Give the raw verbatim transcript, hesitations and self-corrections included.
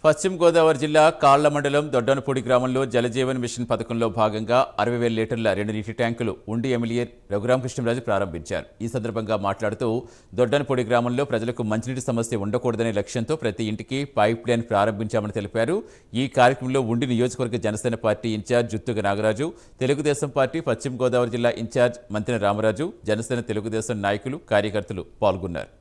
పశ్చిమ గోదావరి జిల్లా కాళ్ల మండలం దొడ్డనపూడి గ్రామంలో జలజీవన్ మిషన్ పథకంలో భాగంగా అరవై వేల లీటర్ల రెండు నీటి ట్యాంకులు ఉండి ఎమ్మెల్యే రఘురామకృష్ణరాజు ప్రారంభించారు. ఈ సందర్భంగా మాట్లాడుతూ దొడ్డనపూడి గ్రామంలో ప్రజలకు మంచినీటి సమస్య ఉండకూడదనే లక్ష్యంతో ప్రతి ఇంటికి పైప్ లైన్ ప్రారంభించామని తెలిపారు. ఈ కార్యక్రమంలో ఉండి నియోజకవర్గ Janasena party incharge Juttuga Nagaraju, Telugu Desam party Paschima Godavari జిల్లా ఇన్ఛార్జ్ మంత్రి రామరాజు, జనసేన తెలుగుదేశం నాయకులు, కార్యకర్తలు పాల్గొన్నారు.